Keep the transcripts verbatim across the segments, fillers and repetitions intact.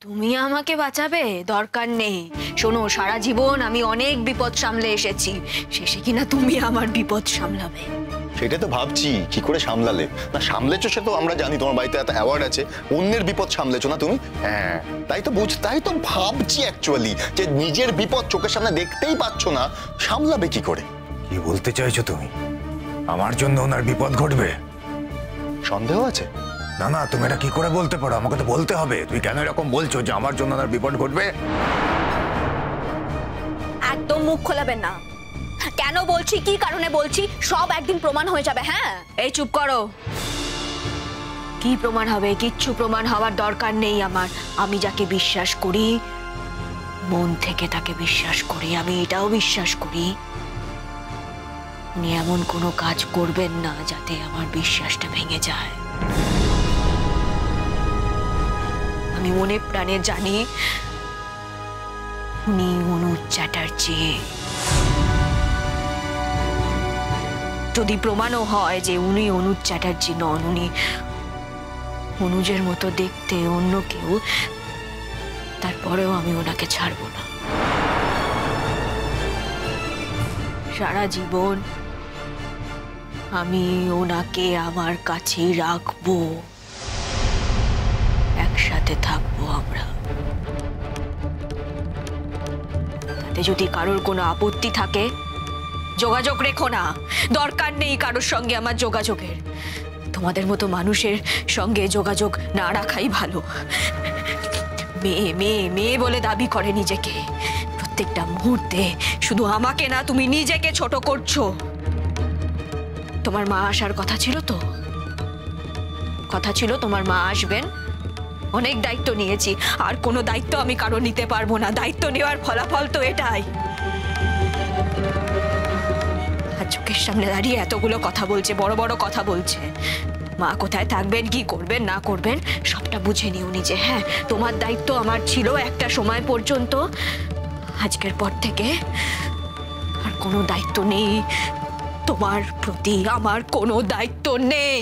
তুমি আমাকে বাঁচাবে? দরকার নেই। শোনো, সারা জীবন আমি অনেক বিপদ সামলে এসেছি, শেষে কিনা তুমি আমার বিপদ সামলাবে? সেটা তো ভাবছি কি করে সামলালে। না সামলেছো সে তো আমরা জানি, তোমার বাড়িতে এত অ্যাওয়ার্ড আছে, অন্যের বিপদ সামলেছো না তুমি। হ্যাঁ তাই তো বুঝ তাই তো ভাবছি অ্যাকচুয়ালি যে নিজের বিপদ চোখের সামনে দেখতেই পাচ্ছ না, সামলাবে কি করে। কি বলতে চাইছো তুমি? আমার জন্য ওনার বিপদ ঘটবে? সন্দেহ আছে? না না, তুমি এটা কি করে বলতে পারো? আমাকে তো বলতে হবে। তুমি কেন এরকম বলছো যে আমার জন্য ওনার বিপদ ঘটবে? একদম মুখ খোলাবেন না। কেন বলছি, কি কারণে বলছি, সব একদিন প্রমাণ হয়ে যাবে। হ্যাঁ, এই চুপ করো। কি প্রমাণ হবে? কিচ্ছু প্রমাণ হওয়ার দরকার নেই আমার। আমি যাকে বিশ্বাস করি, মন থেকে তাকে বিশ্বাস করি। আমি এটাও বিশ্বাস করি উনি এমন কোনো কাজ করবেন না যাতে আমার বিশ্বাসটা ভেঙে যায়। আমি মনে প্রাণে জানি উনি অনুজ চ্যাটার্জি। যদি প্রমাণও হয় যে উনি অনুজ চ্যাটার্জি নন, উনি অনুজের মতো দেখতে অন্য কেউ, তারপরেও আমি ওনাকে ছাড়ব না। সারা জীবন আমি ওনাকে আমার কাছেই রাখবো, একসাথে থাকবো আমরা। তাতে যদি কারোর কোনো আপত্তি থাকে যোগাযোগ রেখো না, দরকার নেই কারোর সঙ্গে আমার যোগাযোগের। তোমাদের মতো মানুষের সঙ্গে যোগাযোগ না রাখাই ভালো। মেয়ে মেয়ে মেয়ে বলে দাবি করে নিজেকে, প্রত্যেকটা মুহূর্তে শুধু আমাকে না, তুমি নিজেকে ছোট করছো। তোমার মা আসার কথা ছিল তো, কথা ছিল তোমার মা আসবেন। অনেক দায়িত্ব নিয়েছি, আর কোনো দায়িত্ব আমি কারো নিতে পারবো না। দায়িত্ব নেওয়ার ফলাফল তো এটাই। আর চোখের সামনে দাঁড়িয়ে এতগুলো কথা বলছে, বড় বড় কথা বলছে। মা কোথায় থাকবেন, কি করবেন না করবেন সবটা বুঝে নিও নিজে। হ্যাঁ, তোমার দায়িত্ব আমার ছিল একটা সময় পর্যন্ত, আজকের পর থেকে আর কোনো দায়িত্ব নেই তোমার প্রতি। আমার কোনো দায়িত্ব নেই।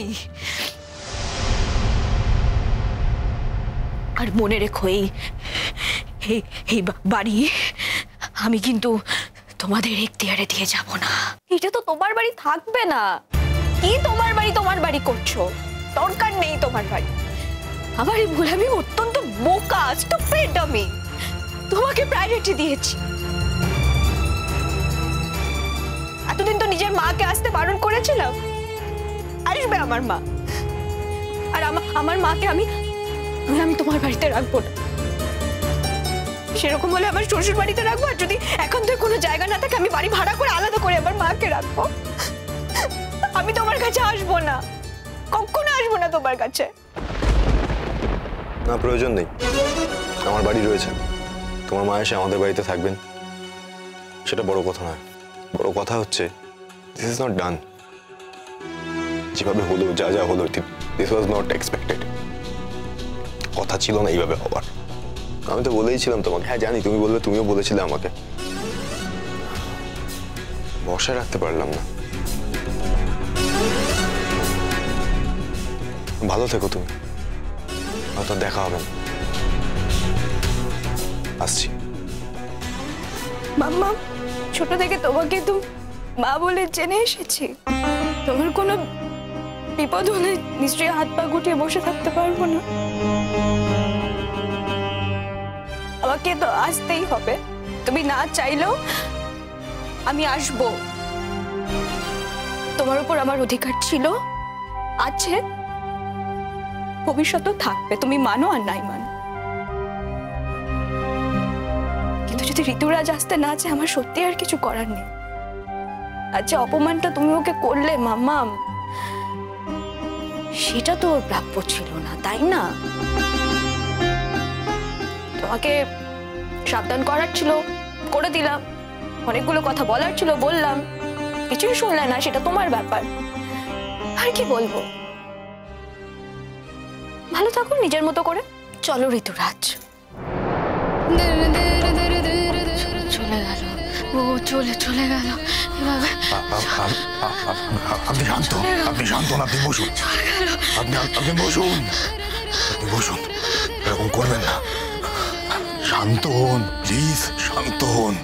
আর মনে রেখো, এই এই বাড়ি আমি কিন্তু তোমাদের এখতিয়ারে দিয়ে যাব না। এটা তো তোমার বাড়ি, থাকবে না। কি তোমার বাড়ি তোমার বাড়ি করছো? দরকার নেই তোমার বাড়ি। আমার এই ভুল, আমি অত্যন্ত বোকা, স্টুপিড। আমি তোমাকে প্রায়োরিটি দিয়েছি। এতদিন তো নিজের মাকে আসতে বারণ করেছিলাম, আসবে আমার মা। আর আমার মাকে আমি আমি তোমার বাড়িতে রাখবো না। সেরকম হলে আমার শ্বশুর বাড়িতে রাখবো, আর যদি এখন তো কোনো জায়গা না থাকে আমি বাড়ি ভাড়া করে আলাদা করে আমার মাকে রাখবো। আমি তোমার কাছে আসবো না, কখনো আসবো না তোমার কাছে। না, প্রয়োজন নেই। আমার বাড়ি রয়েছে, তোমার মা এসে আমাদের বাড়িতে থাকবেন, সেটা বড় কথা নয়। বড় কথা হচ্ছে দিস ইজ নট ডান। যেভাবে হলো, যা যা হলো, দিস ওয়াজ নট এক্সপেক্টেড। কথা ছিল না এইভাবে হওয়ার। আমি তো বলেইছিলাম তোমাকে। হ্যাঁ জানি তুমি বলবে, তুমিও বলেছিলে আমাকে। বর্ষায় রাখতে পারলাম না। ভালো থেকো তুমি, হয়তো দেখা হবে না। আসছি। মাম্মা, ছোট থেকে তোমাকে তো মা বলে জেনে এসেছি। তোমার কোনো বিপদ হলে নিশ্চয়ই হাত পা গুটিয়ে বসে থাকতে পারবো না। আমাকে তো আসতেই হবে, তুমি না চাইলেও আমি আসবো। তোমার উপর আমার অধিকার ছিল, আছে, ভবিষ্যতেও থাকবে। তুমি মানো আর নাই মানো, কিন্তু যদি ঋতুরাজ আসতে না চায়, আমার সত্যি আর কিছু করার নেই। আর যে অপমানটা তুমি ওকে করলে মাম্মা, সেটা তো ওর প্রাপ্য ছিল না, তাই না? তোমাকে সাবধান করার ছিল, করে দিলাম। অনেকগুলো কথা বলার ছিল, বললাম। কিছুই শুনলে না, সেটা তোমার ব্যাপার। আর কি বলবো? ভালো থাকো নিজের মতো করে। চলো ঋতুরাজ। চলে গেল, ও চলে চলে গেল। আপনি শান্ত, আপনি শান্ত, আপনি বসুন। আপনি আপনি বসুন, আপনি বসুন। এরকম করবেন না, শান্ত হন প্লিজ, শান্ত হন।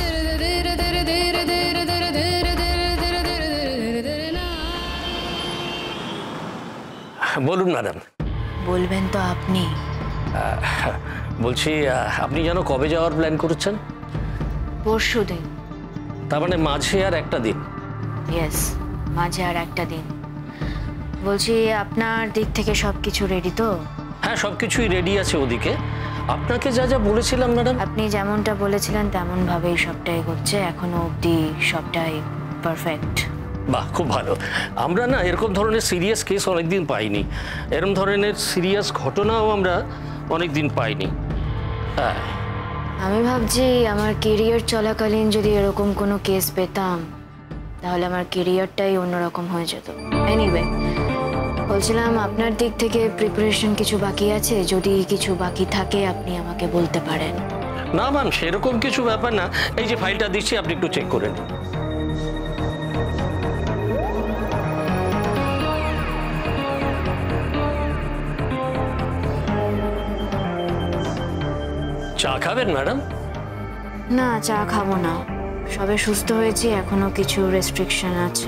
বলুন ম্যাডাম। বলবেন তো আপনি। বলছি আপনি যেন কবে যাওয়ার প্ল্যান করেছেন? পরশু দিন। তার মানে মাঝে আর একটা দিন? ইয়েস, মাঝে আর একটা দিন। বলছি আপনার দিক থেকে সব কিছু রেডি তো? হ্যাঁ, সব কিছুই রেডি আছে ওদিকে। আপনাকে যা যা বলেছিলাম ম্যাডাম, আপনি যেমনটা বলেছিলেন তেমনভাবেই সবটাই হচ্ছে, এখনো অবধি সবটাই পারফেক্ট। বাহ, খুব ভালো। আমরা না এরকম ধরনের সিরিয়াস কেস অনেকদিন পাইনি, এরকম ধরনের সিরিয়াস ঘটনাও আমরা অনেকদিন পাইনি। হ্যাঁ, আমি ভাবছি আমার কেরিয়ার চলাকালীন যদি এরকম কোনো কেস পেতাম তাহলে আমার কেরিয়ারটাই অন্যরকম হয়ে যেত। এনিওয়ে, বলছিলাম আপনার দিক থেকে প্রিপারেশন কিছু বাকি আছে? যদি কিছু বাকি থাকে আপনি আমাকে বলতে পারেন। না ম্যাম, সেরকম কিছু ব্যাপার না। এই যে ফাইলটা দিচ্ছি, আপনি একটু চেক করে নিন। চা খাবেন ম্যাডাম? না, চা খাবো না। সবে সুস্থ হয়েছি, এখনো কিছু রেস্ট্রিকশন আছে।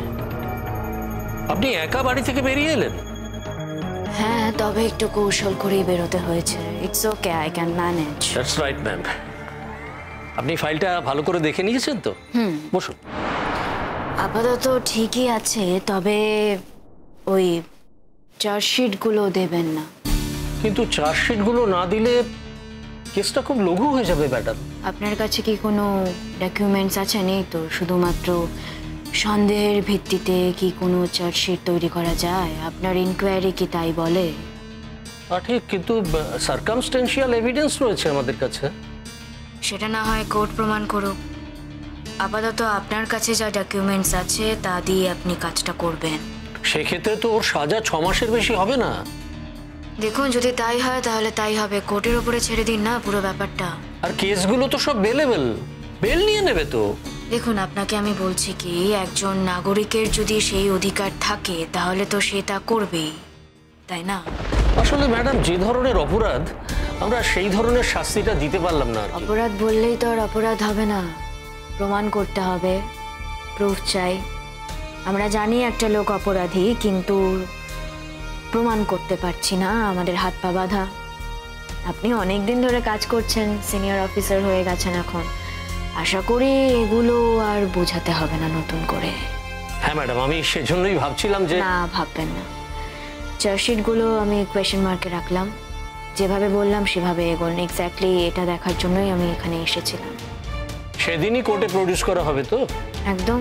আপনি একা বাড়ি থেকে বেরিয়ে এলেন? হ্যাঁ, তবে একটু কৌশল করেই বেরোতে হয়েছে। It's okay, I can manage. That's right ma'am. আপনি ফাইলটা ভালো করে দেখে নিয়েছেন তো? হুম, বসুন। আপাতত ঠিকই আছে, তবে ওই চার্জশিটগুলো দেবেন না। কিন্তু চার্জশিটগুলো না দিলে কেসটা খুব লঘু হয়ে যাবে ম্যাডাম। আপনার কাছে কি কোনো ডকুমেন্টস আছে? নেই তো, শুধুমাত্র সন্দেহের ভিত্তিতে কি কোনো চার্জশিট তৈরি করা যায়? আপনার ইনকোয়ারি কি তাই বলে? ঠিক, কিন্তু সার্কামস্টেন্সিয়াল এভিডেন্স রয়েছে আমাদের কাছে। সেটা না হয় কোর্ট প্রমাণ করুক। আপাতত আপনার কাছে যা ডকুমেন্টস আছে তা দিয়ে আপনি কাজটা করবেন। সেক্ষেত্রে তো ওর সাজা ছ মাসের বেশি হবে না। দেখুন, যদি তাই হয় তাহলে তাই হবে। কোর্টের উপরে ছেড়ে দিন না পুরো ব্যাপারটা। আর কেসগুলো তো সব বেলেবেল, বেল নিয়ে নেবে তো। দেখুন, আপনাকে আমি বলছি কি, একজন নাগরিকের যদি সেই অধিকার থাকে তাহলে তো সে তা করবেই, তাই না? আসলে ম্যাডাম, যে ধরনের অপরাধ, আমরা সেই ধরনের শাস্তিটা দিতে পারলাম না। অপরাধ বললেই তো আর অপরাধ হবে না, প্রমাণ করতে হবে, প্রুফ চাই। আমরা জানি একটা লোক অপরাধী, কিন্তু প্রমাণ করতে পারছি না, আমাদের হাত পা বাঁধা। আপনি অনেক দিন ধরে কাজ করছেন, সিনিয়র অফিসার হয়ে গেছেন এখন, আশা করি এগুলো আর বোঝাতে হবে না নতুন করে। হ্যাঁ ম্যাডাম, আমি সেজন্যই ভাবছিলাম যে না, ভাববেন না। চার্জশিটগুলো আমি কোয়েশ্চেন মার্কে রাখলাম, যেভাবে বললাম সেভাবে এগোন। এক্স্যাক্টলি এটা দেখার জন্যই আমি এখানে এসেছিলাম। সেদিনই কোর্টে প্রডিউস করা হবে তো? একদম।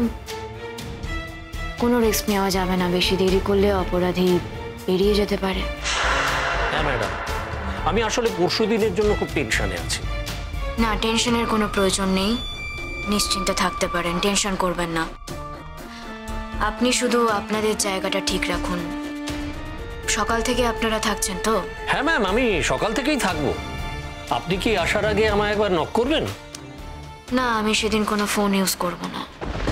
কোনো রিস্ক নেওয়া যাবে না, বেশি দেরি করলে অপরাধী বেরিয়ে যেতে পারে। হ্যাঁ ম্যাডাম, আমি আসলে পরশু দিনের জন্য খুব টেনশনে আছি। না, টেনশনের কোনো প্রয়োজন নেই, নিশ্চিন্তে থাকতে পারেন, টেনশন করবেন না। আপনি শুধু আপনাদের জায়গাটা ঠিক রাখুন। সকাল থেকে আপনারা থাকছেন তো? হ্যাঁ ম্যাম, আমি সকাল থেকেই থাকবো। আপনি কি আসার আগে আমায় একবার নক করবেন? না, আমি সেদিন কোনো ফোন ইউজ করব না।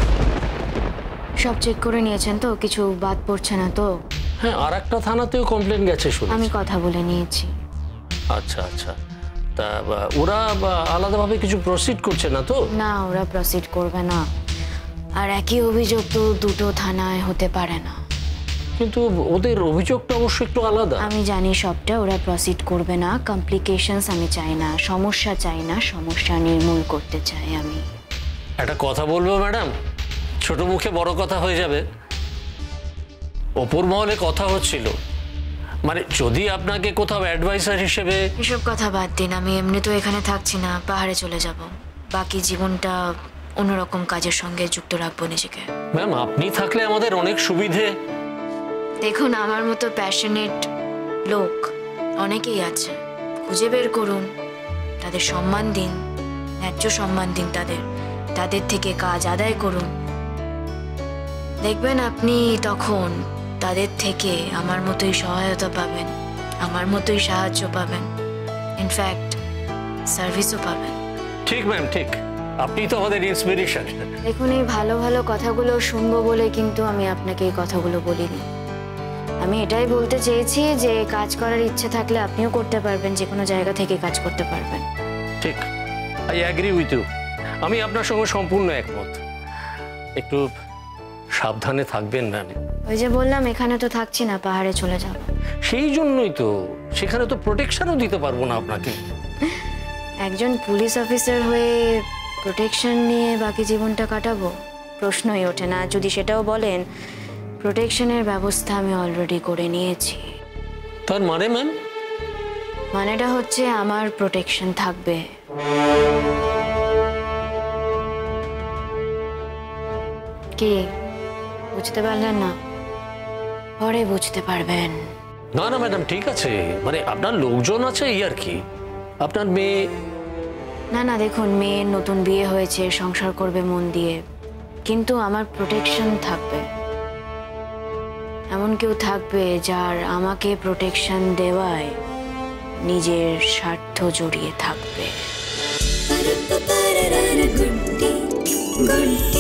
সব চেক করে নিয়েছেন তো? কিছু বাদ পড়ছে না তো? হ্যাঁ, আর একটা থানাতেও কমপ্লেন গেছে শুনে। আমি কথা বলে নিয়েছি। আচ্ছা আচ্ছা, তা ওরা আলাদাভাবে কিছু প্রসিড করছে না তো? না, ওরা প্রসিড করবে না। আর একই অভিযোগ তো দুটো থানায় হতে পারে না। কিন্তু ওদের অভিযোগটা অবশ্য একটু আলাদা। আমি জানি সবটা, ওরা প্রসিড করবে না। কমপ্লিকেশনস আমি চাই না, সমস্যা চাই না, সমস্যা নির্মূল করতে চাই আমি। একটা কথা বলবো ম্যাডাম, ছোট মুখে বড় কথা হয়ে যাবে। ওপর মহলে কথা হচ্ছিল, মানে যদি আপনাকে কোথাও অ্যাডভাইসার হিসেবে। এসব কথা বাদ দিন, আমি এমনি তো এখানে থাকছি না, পাহাড়ে চলে যাব। বাকি জীবনটা অন্যরকম কাজের সঙ্গে যুক্ত রাখবো নিজেকে। ম্যাম, আপনি থাকলে আমাদের অনেক সুবিধে। দেখুন, আমার মতো প্যাশনেট লোক অনেকেই আছে, খুঁজে বের করুন, তাদের সম্মান দিন, ন্যায্য সম্মান দিন তাদের, তাদের থেকে কাজ আদায় করুন। দেখবেন আপনি তখন তাদের থেকে আমার মতোই সহায়তা পাবেন, আমার মতোই সাহায্য পাবেন, ইনফ্যাক্ট সার্ভিসও পাবেন। ঠিক ম্যাম, ঠিক। আপনি তো আমাদের ইন্সপিরেশন। দেখুন, এই ভালো ভালো কথাগুলো শুনবো বলে কিন্তু আমি আপনাকে এই কথাগুলো বলিনি। আমি এটাই বলতে চেয়েছি যে কাজ করার ইচ্ছে থাকলে আপনিও করতে পারবেন, যে কোনো জায়গা থেকে কাজ করতে পারবেন। ঠিক, আই অ্যাগ্রি উইথ ইউ। আমি আপনার সঙ্গে সম্পূর্ণ একমত। একটু সাবধানে থাকবেন ম্যাম। ওই যে বললাম এখানে তো থাকছি না, পাহাড়ে চলে যাব। সেই জন্যই তো, সেখানে তো প্রোটেকশনও দিতে পারবো না আপনাকে। একজন পুলিশ অফিসার হয়ে প্রোটেকশন নিয়ে বাকি জীবনটা কাটাবো, প্রশ্নই ওঠে না। যদি সেটাও বলেন, প্রোটেকশনের ব্যবস্থা আমি অলরেডি করে নিয়েছি। তার মানে ম্যাম? মানেটা হচ্ছে আমার প্রোটেকশন থাকবে। কি বুঝতে পারলেন না? পরে বুঝতে পারবেন। না না ম্যাডাম, ঠিক আছে, মানে আপনার লোকজন আছে এই আর কি। আপনার মেয়ে? না না, দেখুন, মেয়ের নতুন বিয়ে হয়েছে, সংসার করবে মন দিয়ে, কিন্তু আমার প্রোটেকশন থাকবে। এমন কেউ থাকবে যার আমাকে প্রোটেকশন দেওয়ায় নিজের স্বার্থ জড়িয়ে থাকবে।